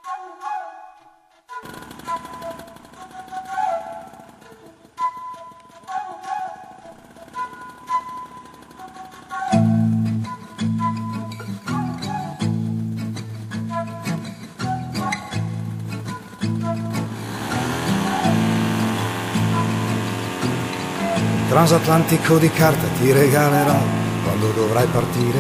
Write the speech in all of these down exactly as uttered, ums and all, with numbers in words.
Transatlantico di carta ti regalerò quando dovrai partire.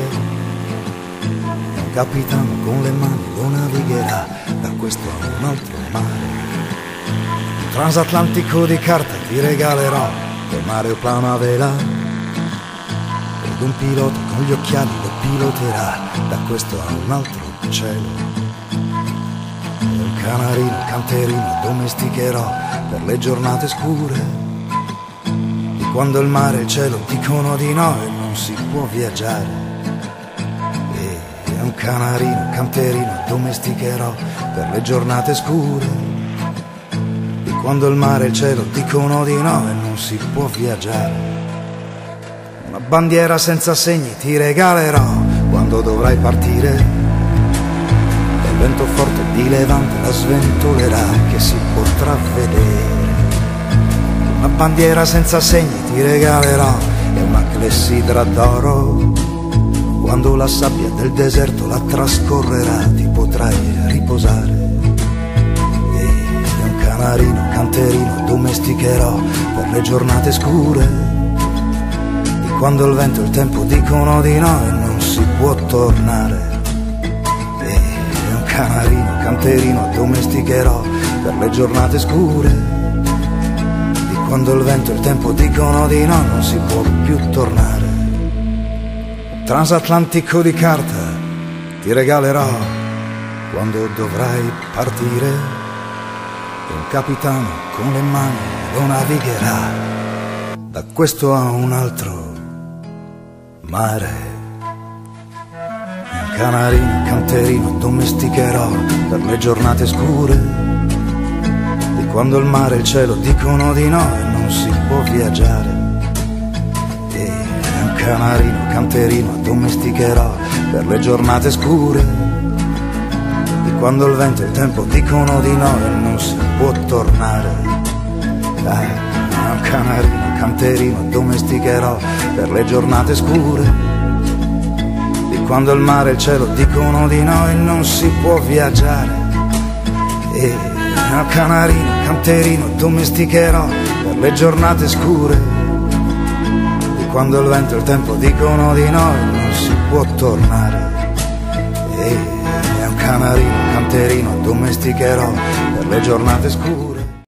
Un capitano con le mani lo navigherà da questo a un altro mare. Un transatlantico di carta ti regalerò col aeroplano a vela. Ed un pilota con gli occhiali lo piloterà da questo a un altro cielo. E un canarino canterino domesticherò per le giornate scure. Quando il mare e il cielo dicono di no e non si può viaggiare. E un canarino canterino domesticherò per le giornate scure. E quando il mare e il cielo dicono di no e non si può viaggiare. Una bandiera senza segni ti regalerò quando dovrai partire. E il vento forte di levante la sventolerà che si potrà vedere. Una bandiera senza segni ti regalerò e una clessidra d'oro. Quando la sabbia del deserto la trascorrerà ti potrai riposare. E un canarino canterino domesticherò per le giornate scure. E quando il vento e il tempo dicono di no e non si può tornare. E un canarino canterino domesticherò per le giornate scure. Quando il vento e il tempo dicono di no non si può più tornare. Transatlantico di carta ti regalerò quando dovrai partire. E un capitano con le mani lo navigherà da questo a un altro mare. E un canarino canterino domesticherò per le giornate scure. Quando il mare e il cielo dicono di no e non si può viaggiare. E un canarino canterino domesticherò per le giornate scure. E quando il vento e il tempo dicono di no e non si può tornare. Dai, un canarino canterino domesticherò per le giornate scure. E quando il mare e il cielo dicono di no e non si può viaggiare. E un canarino canterino domesticherò per le giornate scure. E quando il vento e il tempo dicono di no e non si può tornare. E un canarino canterino domesticherò per le giornate scure.